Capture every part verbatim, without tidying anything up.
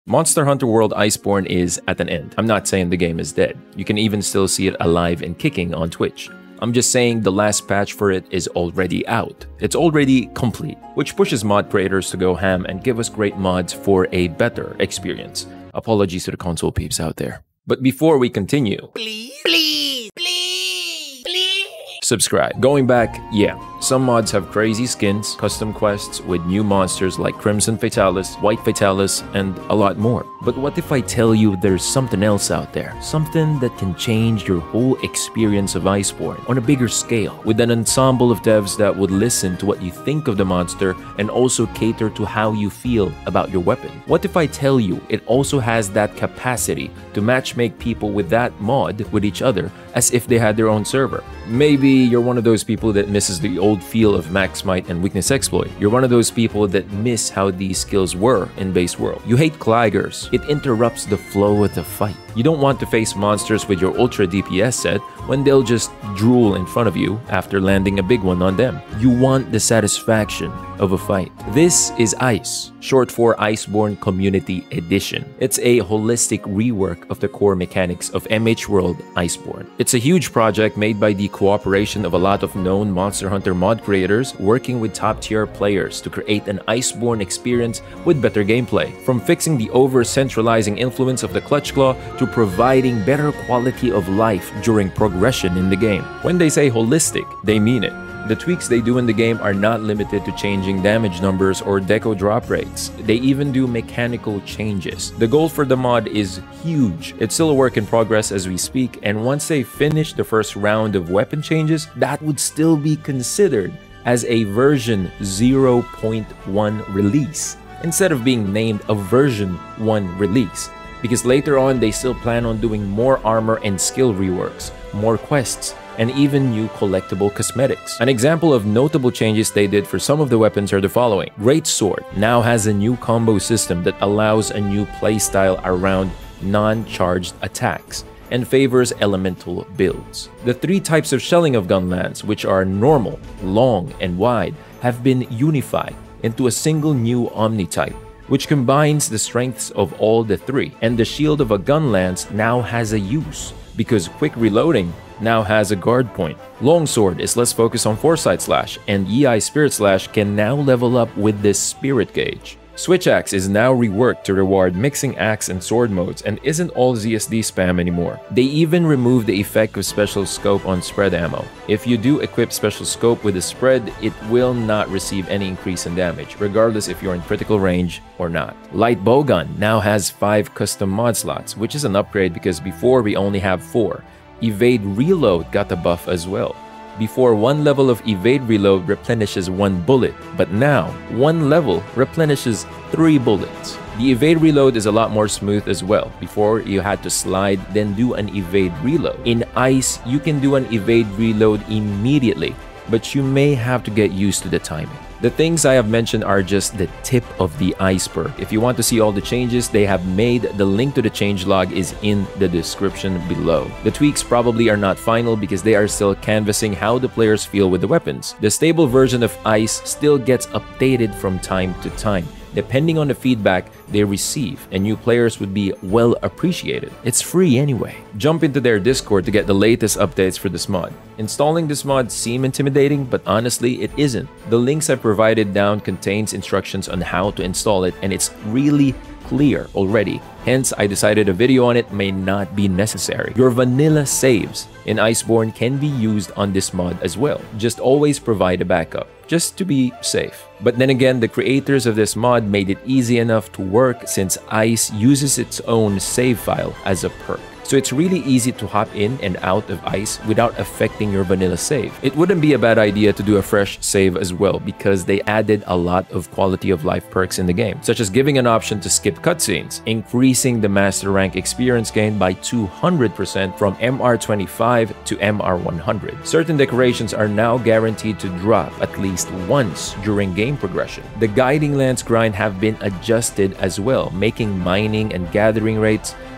Monster Hunter World Iceborne is at an end. I'm not saying the game is dead. You can even still see it alive and kicking on Twitch. I'm just saying the last patch for it is already out. It's already complete, which pushes mod creators to go ham and give us great mods for a better experience. Apologies to the console peeps out there. But before we continue, Please, please, please, please. subscribe. Going back, yeah, some mods have crazy skins, custom quests with new monsters like Crimson Fatalis, White Fatalis, and a lot more. But what if I tell you there's something else out there? Something that can change your whole experience of Iceborne on a bigger scale, with an ensemble of devs that would listen to what you think of the monster and also cater to how you feel about your weapon. What if I tell you it also has that capacity to matchmake people with that mod with each other as if they had their own server? Maybe you're one of those people that misses the old feel of max might and weakness exploit. You're one of those people that miss how these skills were in base world. You hate Claggers. It interrupts the flow of the fight. You don't want to face monsters with your ultra D P S set when they'll just drool in front of you after landing a big one on them. You want the satisfaction of a fight. This is ICE, short for Iceborne Community Edition. It's a holistic rework of the core mechanics of M H World Iceborne. It's a huge project made by the cooperation of a lot of known Monster Hunter mod creators working with top-tier players to create an Iceborne experience with better gameplay. From fixing the over-centralizing influence of the Clutch Claw to providing better quality of life during progression in the game. When they say holistic, they mean it. The tweaks they do in the game are not limited to changing damage numbers or deco drop rates. They even do mechanical changes. The goal for the mod is huge. It's still a work in progress as we speak, and once they finish the first round of weapon changes, that would still be considered as a version zero point one release, instead of being named a version one release. Because later on, they still plan on doing more armor and skill reworks, more quests, and even new collectible cosmetics. An example of notable changes they did for some of the weapons are the following. Greatsword now has a new combo system that allows a new playstyle around non-charged attacks and favors elemental builds. The three types of shelling of Gunlance, which are normal, long, and wide, have been unified into a single new Omni type, which combines the strengths of all the three. And the shield of a Gunlance now has a use, because quick reloading now has a guard point. Longsword is less focused on Foresight Slash, and E I Spirit Slash can now level up with this Spirit Gauge. Switch Axe is now reworked to reward mixing axe and sword modes and isn't all Z S D spam anymore. They even removed the effect of special scope on spread ammo. If you do equip special scope with a spread, it will not receive any increase in damage, regardless if you're in critical range or not. Light Bowgun now has five custom mod slots, which is an upgrade because before we only have four. Evade Reload got a buff as well. Before, one level of Evade Reload replenishes one bullet, but now, one level replenishes three bullets. The Evade Reload is a lot more smooth as well. Before, you had to slide, then do an Evade Reload. In ICE, you can do an Evade Reload immediately, but you may have to get used to the timing. The things I have mentioned are just the tip of the iceberg. If you want to see all the changes they have made, the link to the changelog is in the description below. The tweaks probably are not final because they are still canvassing how the players feel with the weapons. The stable version of ICE still gets updated from time to time, depending on the feedback they receive, and new players would be well appreciated. It's free anyway. Jump into their Discord to get the latest updates for this mod. Installing this mod seems intimidating, but honestly it isn't. The links I provided down contains instructions on how to install it, and it's really clear already. Hence, I decided a video on it may not be necessary. Your vanilla saves in Iceborne can be used on this mod as well. Just always provide a backup, just to be safe. But then again, the creators of this mod made it easy enough to work since ICE uses its own save file as a perk. So it's really easy to hop in and out of ICE without affecting your vanilla save. It wouldn't be a bad idea to do a fresh save as well because they added a lot of quality of life perks in the game, such as giving an option to skip cutscenes, increasing the master rank experience gain by two hundred percent from M R twenty-five to M R one hundred. Certain decorations are now guaranteed to drop at least once during game progression. The Guiding Lance grind have been adjusted as well, making mining and gathering rates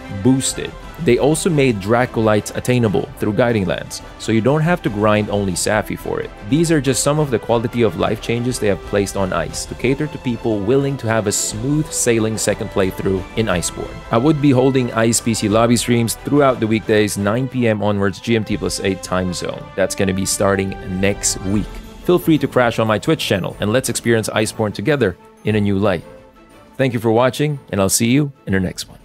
boosted. They also made Dracolites attainable through Guiding Lands, so you don't have to grind only Safi for it. These are just some of the quality of life changes they have placed on Ice to cater to people willing to have a smooth sailing second playthrough in Iceborne. I would be holding Ice P C lobby streams throughout the weekdays, nine p m onwards G M T plus eight time zone. That's going to be starting next week. Feel free to crash on my Twitch channel and let's experience Iceborne together in a new light. Thank you for watching, and I'll see you in the next one.